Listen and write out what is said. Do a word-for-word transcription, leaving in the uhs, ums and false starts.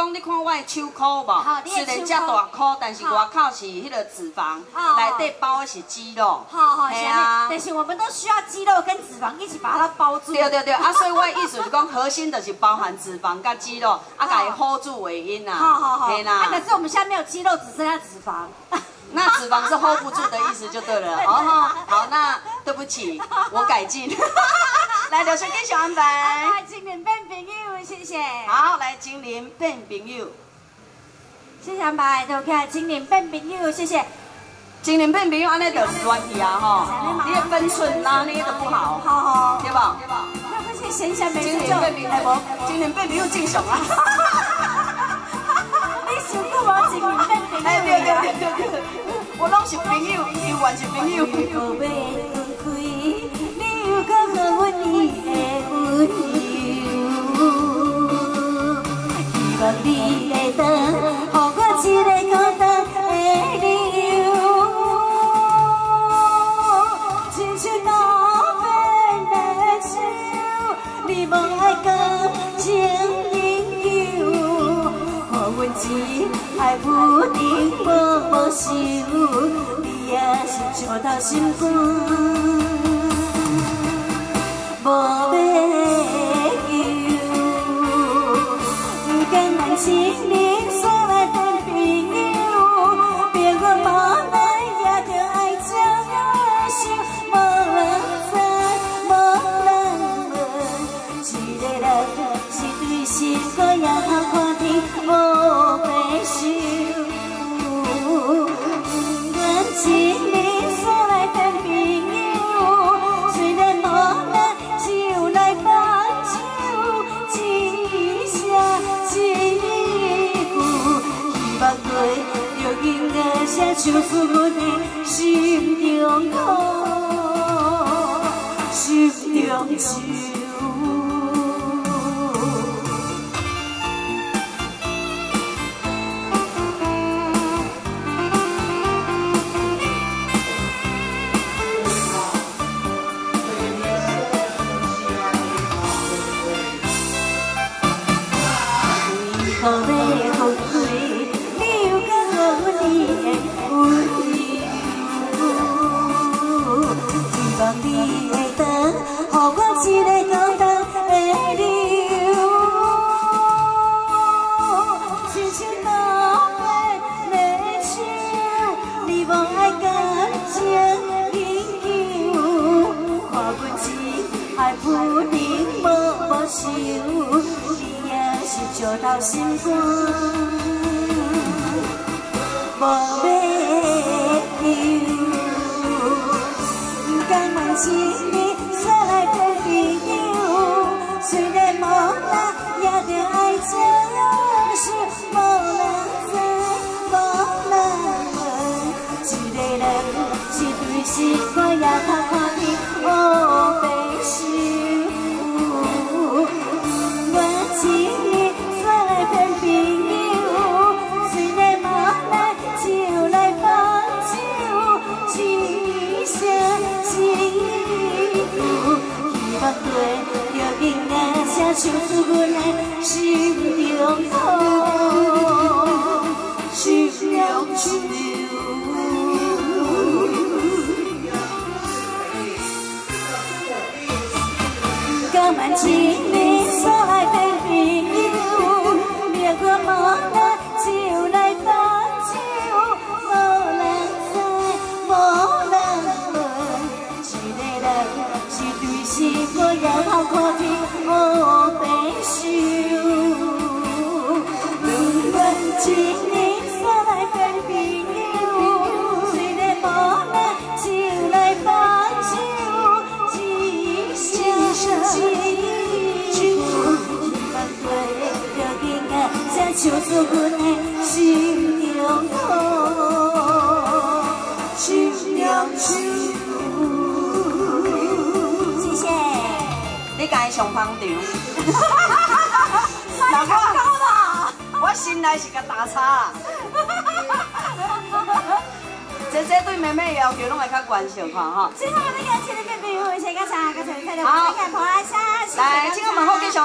讲你看我的手箍无？虽然遮大箍，但是外口是迄个脂肪，内底包的是肌肉。 好好， 系啊。 但是我们都需要肌肉跟脂肪一起把它包住。 对对对，啊，所以我的意思是讲，核心就是包含脂肪甲肌肉，啊，甲伊 hold 住尾音啊。 好好好。 嘿啦。 啊，可是我们现在没有肌肉，只剩下脂肪。 那脂肪是 hold 不住的意思就对了。哦，好，那对不起，我改进。来，刘轩继续安排。 来，精灵变朋友，谢谢。 好，来，精灵变朋友。 谢谢安排，都看精灵变朋友，谢谢。 精灵变朋友，安尼就乱去啊吼，你的分寸拿捏的不好， 好好， 对吧？ 那不是闲暇没事就， 哎无，精灵变朋友正常啊。 你想过无精灵变朋友？ 哎，对对对对对，我拢是朋友，永远是朋友。 后尾分开，你又搁给阮你的温柔，希望你会当，予我一个孤单的理由。亲像路边的树，你无爱讲情应有，予阮一爱不定无无收，你也是笑到心肝，无要求，不敢让心灵锁来当朋友，别我无奈也着爱接受，无人知，无人问，一个人是对心肝也通看天无白受。心灵锁来当朋友，虽然无咱就来放手，一声一句，希望对着音乐声唱出阮的心中苦，心中愁。后尾分开，你又搁予阮你的温柔，希望你会当，予我一个孤单的理由。亲像路边的树，你无爱感情应求，看阮一爱不能无无收。是笑到心肝，无要求，不敢问心里锁来当朋友。虽然无咱也着爱接受，无人知，无人问，一个人是对心肝也通看天黑白受。我情。对着音乐声唱出阮的心中苦，心中愁。敢问情灵锁来当朋友，别我无咱就来放手，无人知，无人问，一个人是对心肝也通看天黑白受。如愿情灵锁来当朋友，虽然无咱就来放手，一声一句，希望对着音乐声唱出阮的心中苦，心中愁。 你家上捧场， 太高了！ 我心内是个大叉。姐姐对妹妹的要求拢会较悬些看吼。 最后我们的感谢的妹妹，我先干啥？干啥？快点， 好， 来，跑来下。 来，请我们后继续。